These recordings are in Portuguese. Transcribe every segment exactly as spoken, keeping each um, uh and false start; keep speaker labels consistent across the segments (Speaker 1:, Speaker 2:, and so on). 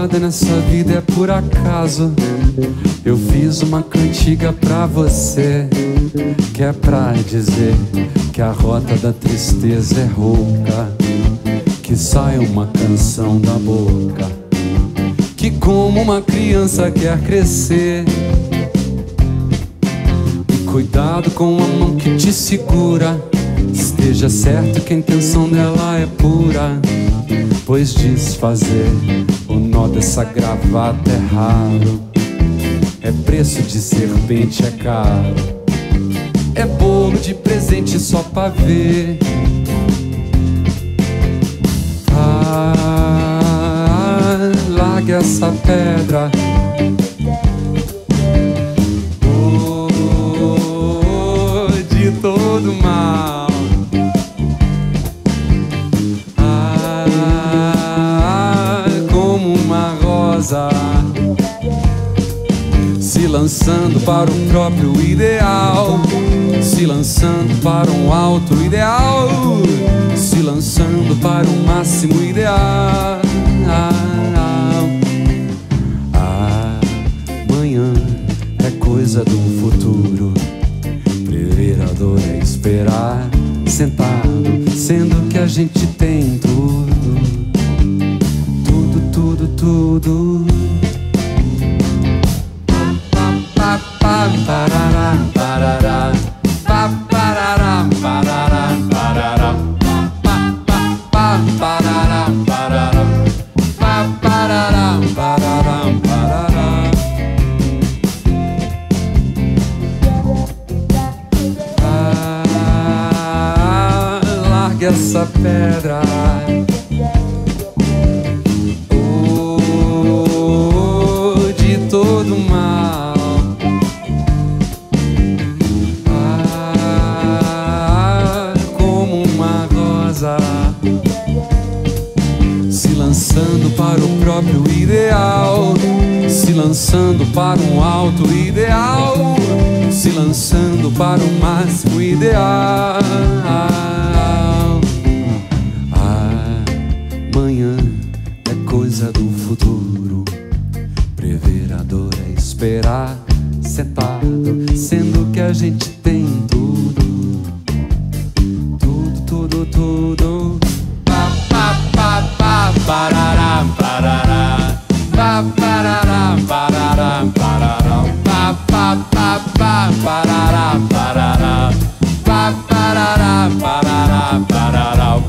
Speaker 1: Nada nessa vida é por acaso. Eu fiz uma cantiga pra você, que é pra dizer que a rota da tristeza é rouca, que sai uma canção da boca, que como uma criança quer crescer. E cuidado com a mão que te segura, esteja certo que a intenção dela é pura, pois desfazer o nó dessa gravata é raro, é preço de serpente, é caro, é bolo de presente só pra ver. Ah, largue essa pedra, oh, de todo mal. Se lançando para o próprio ideal, se lançando para um alto ideal, se lançando para um máximo ideal. Amanhã é coisa do futuro, prever a dor é esperar, sentado, sendo que a gente tem tudo, tudo, tudo, tudo. Parará, parará, parará, parará, parará, parará, parará, parará, parará, parará. Ah, largue essa pedra, oh, de todo mal. Se lançando para o próprio ideal, se lançando para um alto ideal, se lançando para o máximo ideal. Amanhã é coisa do futuro, prever a dor é esperar, sentado, sendo que a gente tem tudo, tudo, tudo, tudo. Parará, parará, parará, parará, parará, parará, parará, parará, parará, parará, parará.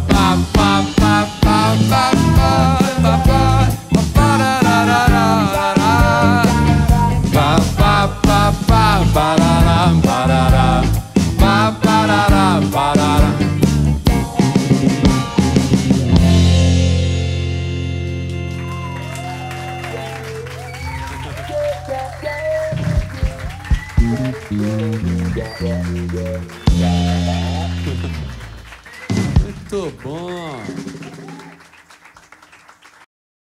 Speaker 1: Muito bom.